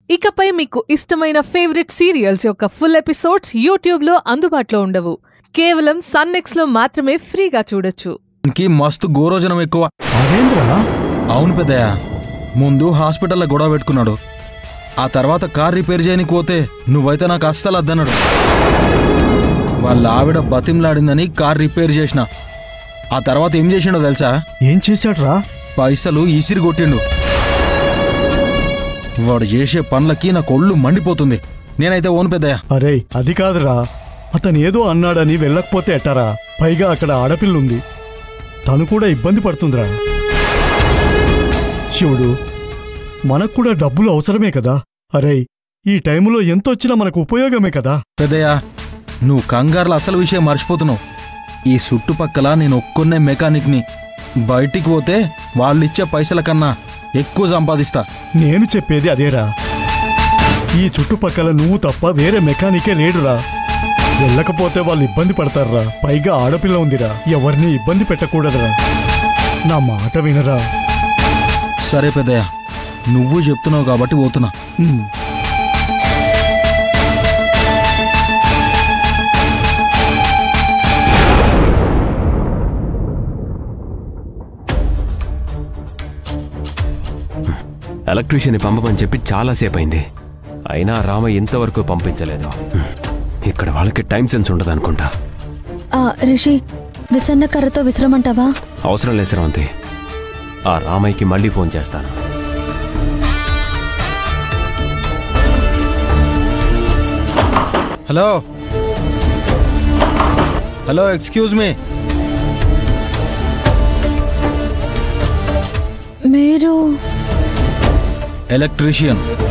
ఇకపై మీకు ఇష్టమైన ఫేవరెట్ సీరియల్స్ యొక్క ఫుల్ ఎపిసోడ్స్ యూట్యూబ్లో అందుబాటులో ఉండవు. కేవలం సన్నెక్స్లో మాత్రమే ఫ్రీగా చూడొచ్చు. మస్తు గోరోజనం ఎక్కువ. అవును పెద్దయ్య, ముందు హాస్పిటల్లో గొడవ పెట్టుకున్నాడు. ఆ తర్వాత కార్ రిపేర్ చేయనికి పోతే నువ్వైతే నాకు అస్సలు అద్దన్నాడు. వాళ్ళ ఆవిడ బతింలాడిందని కార్ రిపేర్ చేసిన. ఆ తర్వాత ఏం చేసిండో తెలుసా? ఏం చేశాడ్రా? పైసలు ఈసిరి కొట్టిండు. వాడు చేసే పనులకి నా కొళ్ళు మండిపోతుంది. నేనైతే ఓను పెద్దయ్య. అరే అది కాదురా, అతను ఏదో అన్నాడని వెళ్ళకపోతే ఎట్టారా? పైగా అక్కడ ఆడపిల్లుంది, తను కూడా ఇబ్బంది పడుతుందిరా. శివుడు, మనకు కూడా డబ్బులు అవసరమే కదా. అరే ఈ టైములో ఎంతొచ్చినా మనకు ఉపయోగమే కదా. పెద్దయ్య, నువ్వు కంగారులో అసలు విషయం మర్చిపోతున్నావు. ఈ చుట్టుపక్కల నేను ఒక్కొన్నే మెకానిక్ని. బయటికి పోతే వాళ్ళిచ్చే పైసల కన్నా ఎక్కువ సంపాదిస్తా. నేను చెప్పేది అదేరా. ఈ చుట్టుపక్కల నువ్వు తప్ప వేరే మెకానికే లేడురా. వెళ్ళకపోతే వాళ్ళు ఇబ్బంది పడతారా. పైగా ఆడపిల్ల ఉందిరా, ఎవరిని ఇబ్బంది పెట్టకూడదురా. నా మాట వినరా. సరే పెద్దయ్య, నువ్వు చెప్తున్నావు కాబట్టి పోతున్నా. ఎలక్ట్రీషియన్ని పంపమని చెప్పి చాలాసేపు అయింది, అయినా రామయ్య ఇంతవరకు పంపించలేదు. ఇక్కడ వాళ్ళకి టైం సెన్స్ ఉండదు అనుకుంటా. రిషి, విసన్న కర్రతో విసిరమంటావా? అవసరం లేదు శ్రవంతి, ఆ రామయ్యకి మళ్ళీ ఫోన్ చేస్తాను. Hello hello, excuse me. మీరు ఎలక్ట్రీషియన్.